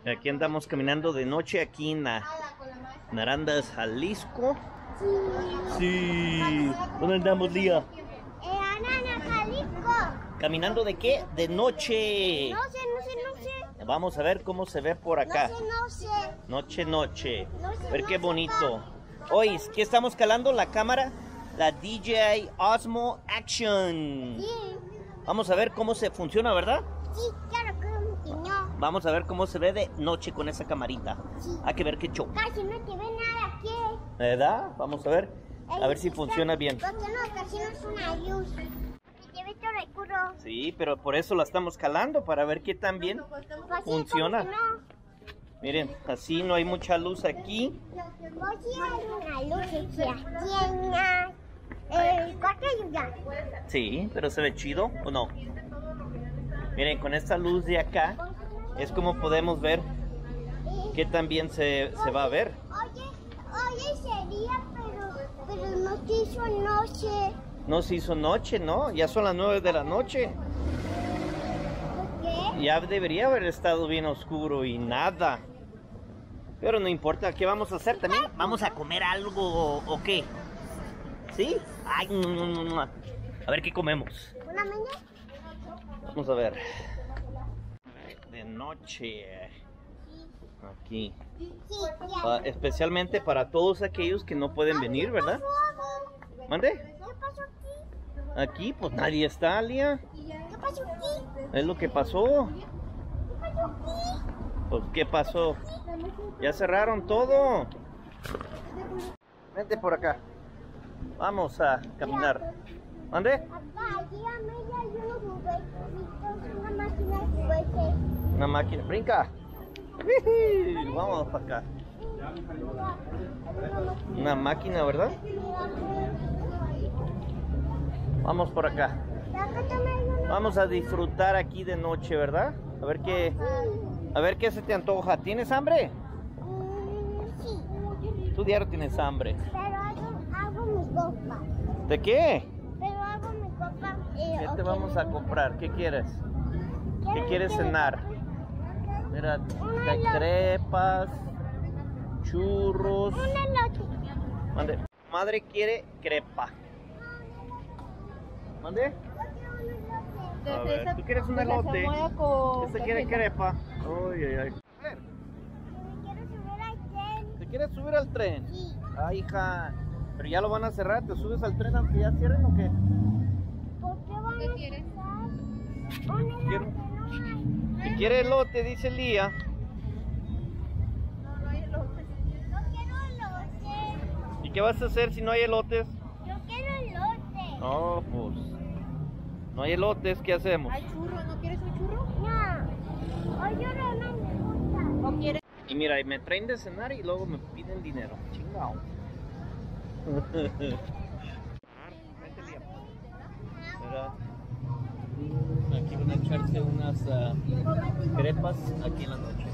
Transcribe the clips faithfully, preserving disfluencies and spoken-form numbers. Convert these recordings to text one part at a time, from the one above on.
Aquí andamos caminando de noche aquí en la Arandas, Jalisco. Sí. ¿Dónde andamos, Lía? En Arandas, Jalisco. ¿Caminando de qué? De noche. No sé, no sé, no sé. Vamos a ver cómo se ve por acá. No sé, no sé. Noche, noche. No sé, A ver no qué sé, bonito. pa. Hoy, ¿qué estamos calando? La cámara. La D J I Osmo Action. Sí. Vamos a ver cómo se funciona, ¿verdad? Sí, claro que no. Vamos a ver cómo se ve de noche con esa camarita. Sí. Hay que ver qué show. Casi no te ve nada aquí. ¿Verdad? Vamos a ver. A ver si Ey, funciona bien. Porque no, casi no es una luz. Y te ve todo el culo. Sí, pero por eso la estamos calando, para ver qué tan bien Pues sí, funciona. como que no. Miren, así no hay mucha luz aquí. Pues sí hay una luz aquí, aquí en la- el cuarto de lluvia. Sí, pero se ve chido, ¿o no? Miren, con esta luz de acá es como podemos ver qué tan bien se, se va a ver. Oye, oye, sería, pero, pero no te hizo noche. No se hizo noche, ¿no? Ya son las nueve de la noche. ¿Por qué? Ya debería haber estado bien oscuro y nada. Pero no importa, ¿qué vamos a hacer también? ¿Vamos a comer algo o qué? ¿Sí? Ay, mm, mm, mm. A ver qué comemos. ¿Una mañana? Vamos a ver. De noche. Aquí. Sí, Ah, especialmente para todos aquellos que no pueden venir, ¿verdad? ¿Mande? ¿Qué pasó aquí? Aquí, pues nadie está, Lía. ¿Qué pasó aquí? Es lo que pasó. ¿Qué pasó aquí? Pues, ¿qué pasó? Ya cerraron todo. Vente por acá. Vamos a caminar. ¿Mande? Papá, allí a media hay unos juguetitos, una máquina de juguetes. Una máquina. Brinca. ¡Ujú! Vamos para acá. Una máquina, ¿verdad? Vamos por acá. Vamos a disfrutar aquí de noche, ¿verdad? A ver qué, a ver qué se te antoja. ¿Tienes hambre? Sí, Tú diario tienes hambre. pero hago, hago mi copa. ¿De qué? Pero hago mi copa. eh, ¿Qué te ok. vamos a comprar? ¿Qué quieres? ¿Qué quieres cenar? Mira, hay crepas, churros. Un elote. Mande. Madre quiere crepa. ¿Mande? A ver, ¿tú quieres un elote? ¿Este quiere crepa? Ay, ay, ay. A ver, Me quiero subir al tren. ¿te quieres subir al tren? Sí. Ay, hija. Pero ya lo van a cerrar. ¿Te subes al tren aunque ya cierren o qué? ¿Por qué van a quieres? cerrar? Un elote, Quiero- no hay. Si quiere elote, dice Lía. No, no hay elotes. No quiero elote. ¿Y qué vas a hacer si no hay elotes? Yo quiero elote. No, pues. No hay elotes, ¿qué hacemos? ¿Hay churro? ¿No quieres un churro? No. Hoy yo no me gusta. ¿O quieres? Y mira, y me traen de cenar y luego me piden dinero. Chingao. Vente, Lía. Mira. Aquí van a echarse unas ah, crepas aquí en la noche.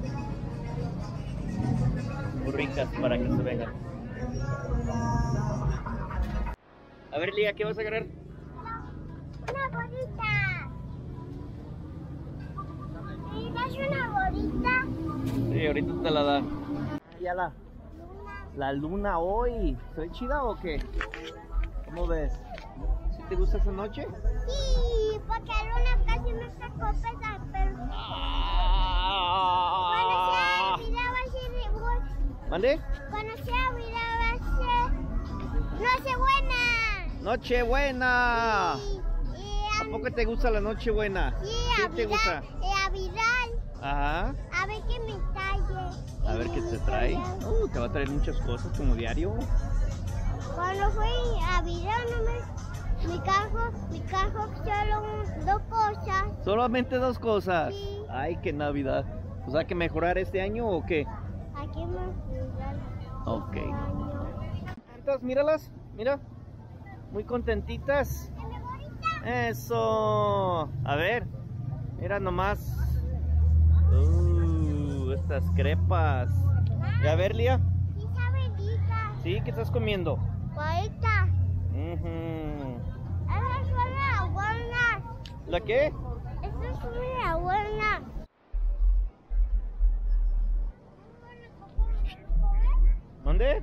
Muy ricas para que se vengan. A ver, Lía, ¿qué vas a agarrar? Una bolita. ¿Me das una bolita? Sí, ahorita te la da. Ya la, Una. la luna hoy. ¿Soy chida o qué? ¿Cómo ves? ¿Sí te gusta esa noche? Sí, porque la luna casi me sacó pesar, pero cuando sea Ah. el video va a ser igual. ¿Mande? Cuando sea el video va a ser Nochebuena. ¡Nochebuena! Y, y, ¿A poco te gusta la Nochebuena? Sí, ¿Qué a te gusta? Vidal, eh, a Vidal, Ajá. a ver qué me trae. A ver qué te trae. Uh, te va a traer muchas cosas como diario. Cuando fui a Vidal, no me, mi carro, mi carro solo un- dos cosas. Solamente dos cosas. Sí. Ay, qué Navidad. O sea, ¿que mejorar este año o qué? Aquí me Vidal. Ok. este año. Contentas, míralas, mira. Muy contentitas. ¿Y mi bolita? Eso. A ver, mira nomás. Uh, estas crepas. Y a ver, Lía. Sí, sabe rica. ¿Sí? ¿Qué estás comiendo? Bolita. Ujú. Esa es una buena. ¿La qué? Esa es una buena. ¿Dónde?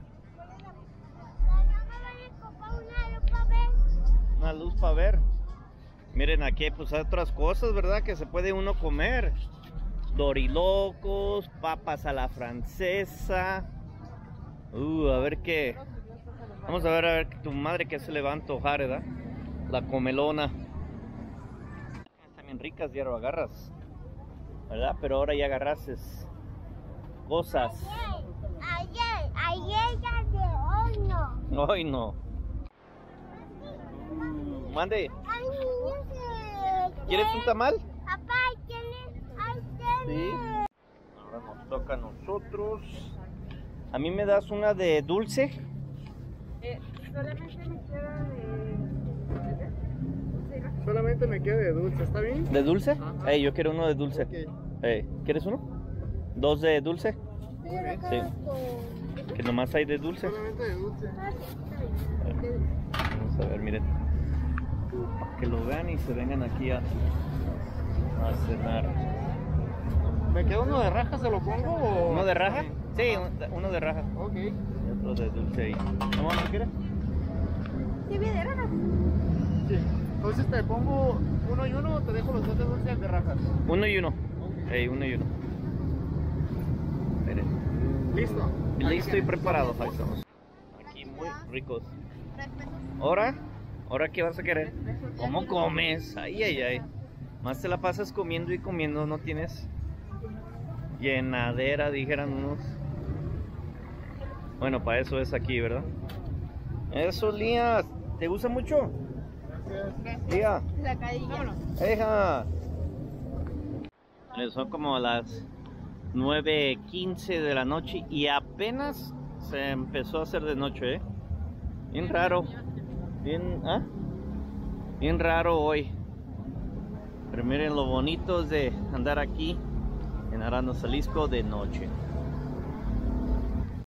Una lupa, ver. Una luz para ver. Miren, aquí pues hay otras cosas, ¿verdad? Que se puede uno comer. Dorilocos, papas a la francesa. Uh, a ver qué. Vamos a ver, a ver tu madre que se le va a antojar, ¿verdad? La comelona. Están bien ricas, ya lo agarras, ¿verdad? Pero ahora ya agarraste cosas. Ayer, ayer ya de hoy no. Hoy no. Mande. Ay, niños, ¿Quieres un tamal? papá, ¿tienes? Ay, Sí. tienes. Ahora nos toca a nosotros. A mí me das una de dulce. Eh, solamente me queda de... Solamente me queda de dulce, ¿está bien? ¿De dulce? Ajá. Ey, yo quiero uno de dulce. Ok. Ey, ¿quieres uno? ¿Dos de dulce? Muy bien. Sí. Que nomás hay de dulce. Solamente de dulce. Vamos a ver, miren. Para que lo vean y se vengan aquí a, a cenar. ¿Me queda uno de rajas, se lo pongo o...? ¿Uno de raja? Sí, un- uno de raja. Ok. Y otro de dulce ahí. ¿No, mamá, quieres? Sí, bien, de rajas. Sí. Entonces te pongo uno y uno o te dejo los dos de dulce y el de rajas. Uno y uno. Ok. Ey, uno y uno. Miren. Listo. Listo y preparado, ahí estamos. Aquí muy ricos. ¿Ahora? ¿Ahora qué vas a querer? ¿Cómo comes? Ay, ay, ay. Más te la pasas comiendo y comiendo, no tienes llenadera, dijeran unos. Bueno, para eso es aquí, ¿verdad? Eso, Lía. ¿Te gusta mucho? Lía. La cadilla. ¡Eja! Son como las nueve quince de la noche y apenas se empezó a hacer de noche, ¿eh? Bien raro. Bien, ¿ah? Bien raro hoy. Pero miren lo bonito de andar aquí en Arandas, Jalisco de noche.